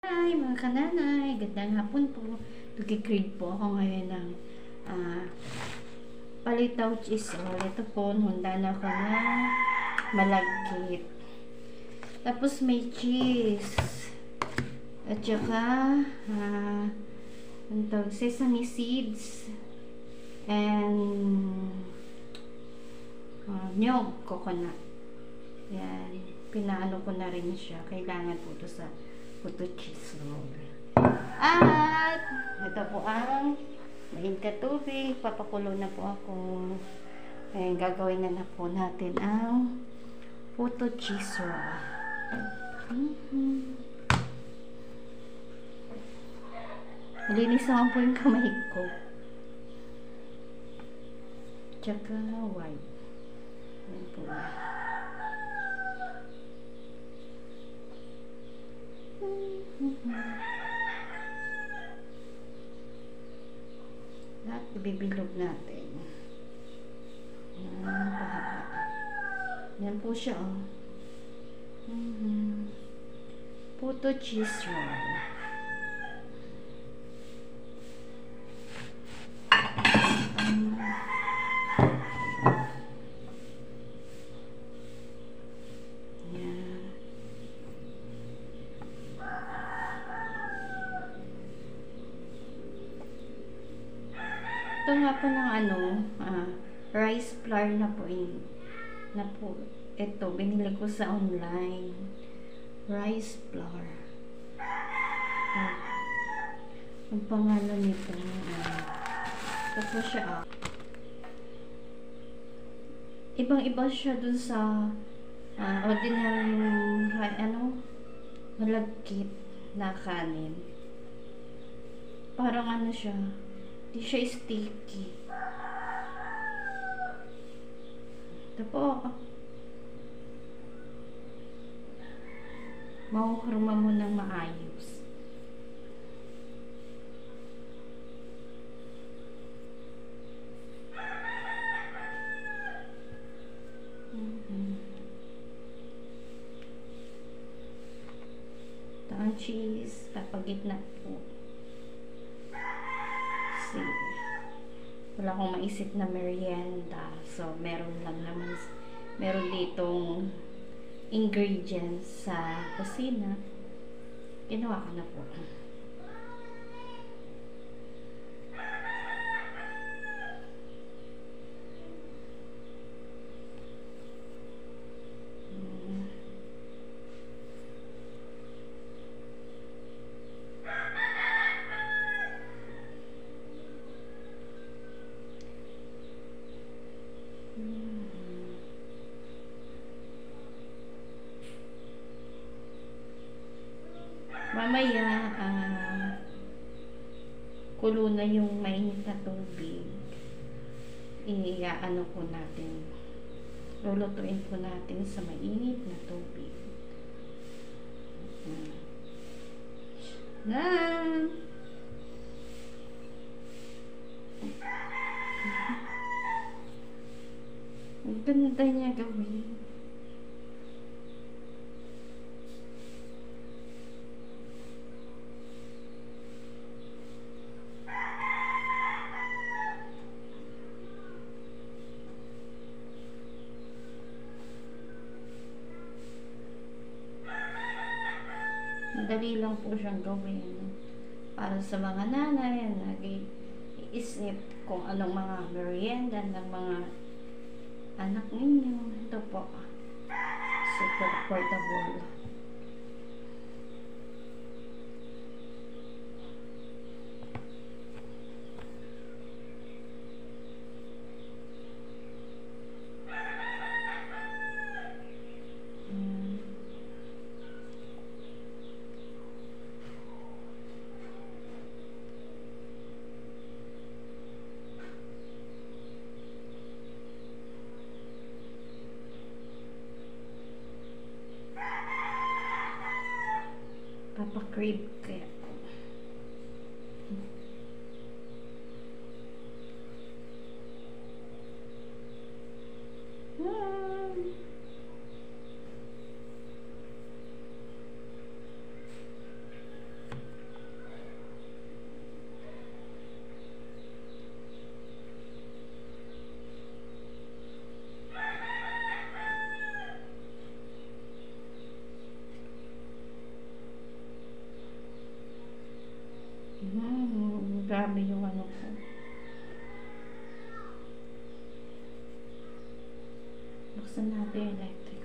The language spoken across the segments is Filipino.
Hi mga kananay, gandang hapon po. Nagkikrave po ako ngayon ng palitaw cheese roll. Ito po, hunda na ako na malagkit. Tapos may cheese. At saka sesame seeds and nyog, coconut. Yan, pinaano ko na rin siya. Kailangan po ito sa puto cheese roll. At ito po ang mahinta tubig. Papakulo na po ako. Ayan, gagawin na po natin ang puto cheese roll. Malinis naman po yung kamay ko. Tsaka white. Ayan po. At ibibilog natin. Yan po siya, oh. Puto cheese roll. Ito nga po ng rice flour na po ito, binili ko sa online. Rice flour. Ang pangalan nito, ito po siya, ibang-iba siya dun sa ordinary malagkit na kanin. Parang siya, di siya sticky. Ito po. Mahuhurma mo ng maayos. Ito ang cheese. Papagitna po. Wala akong maisip na merienda. So, meron ditong ingredients sa kusina. Ginawa ko na po. Mamaya, kulo na yung mainit na tubig. Iaano po natin. Lulutuin po natin sa mainit na tubig. Ang ganda niya gawin. Madali lang po siyang gawin para sa mga nanay na nag-iisip kung anong mga merienda ng mga anak ninyo. Ito po, super affordable. Papa-crave kaya. Grabe yung ano ko. Buksan natin yung electric.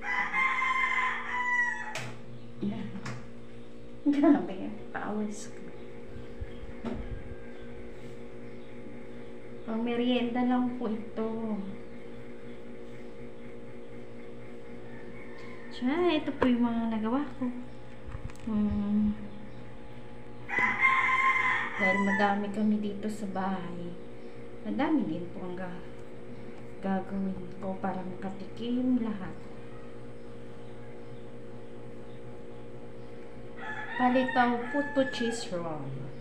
Yan. Grabe yan. Pawis ko. Pang merienda lang po ito. Siya, ito po yung mga nagawa ko. Dahil madami kami dito sa bahay, madami din po ang gagawin ko para makatikim lahat. Palitaw puto cheese roll.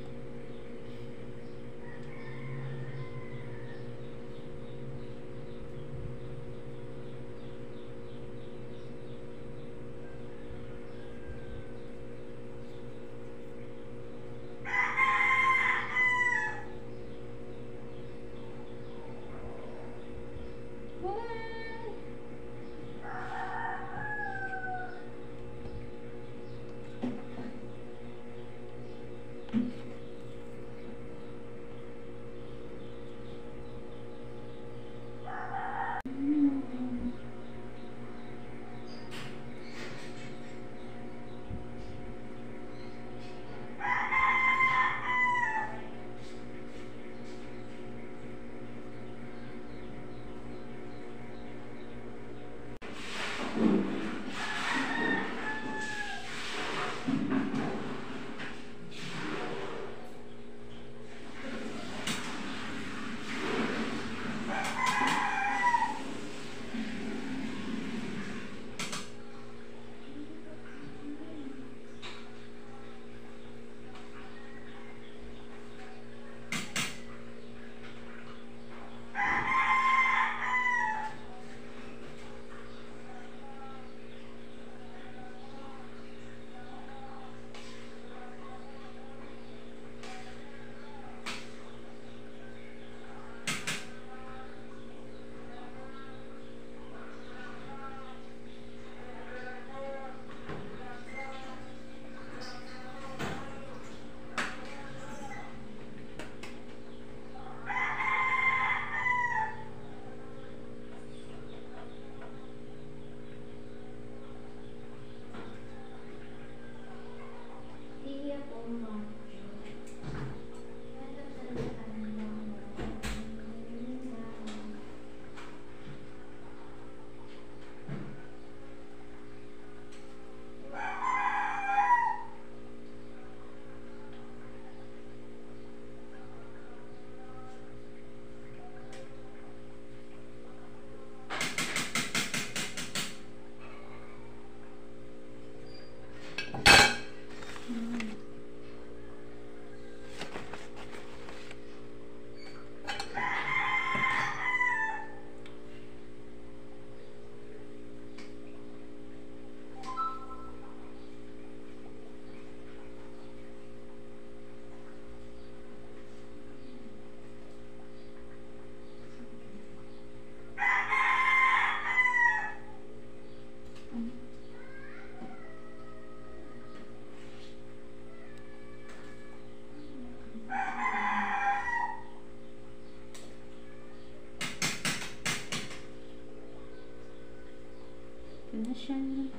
Ito na siya.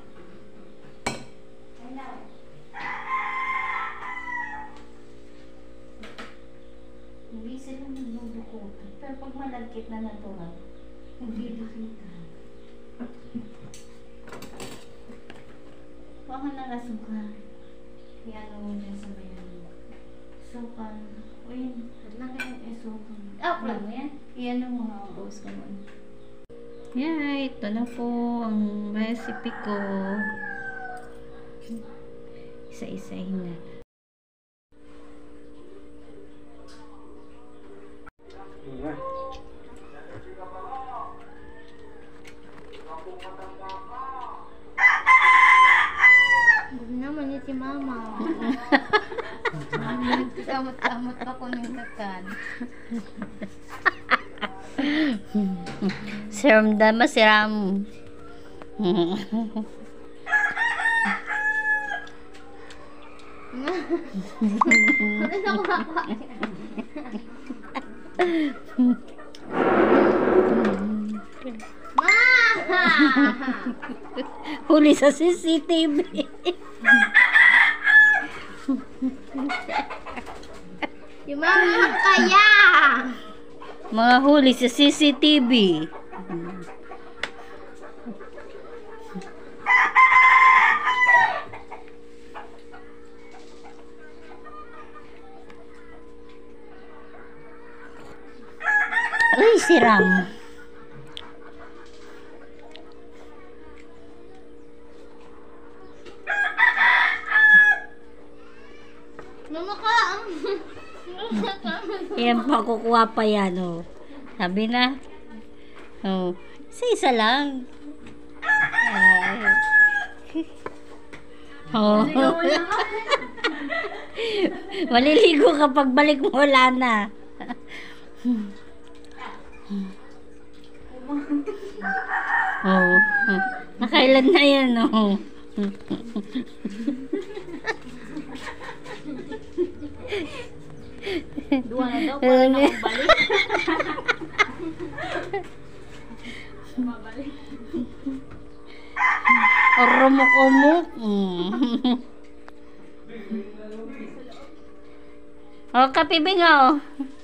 Hindi sila nagbubukutan. Pero pag malagkit na natural, nagbibikitan. Huwag ka na nasuka. Iyan mo dyan sa bayan. Sukan. O yun. Laki ang sukan. Plug mo yan? Iyan mo mga boss ko mo. Yeah, ito na po ang recipe ko. Isa-isahin na. Huwag naman niya si mama. Nagkamot-kamot ako ng kakan. Serum dama seram. Ano sa kuha? Ma! Huli sa CCTV. Yung mama kaya! Mga huli sa CCTV. Uy, siram. Mama ka! Yan pa, kukuha pa yan, oh. Sabi na. Oh, isa lang. Ay. Oh. Maliligo kapag balik mo, wala na. Oh. Nakailan na yan, oh. Duwa na daw, para na akong balik. Orumok-umok. Oh, kapibing, oh.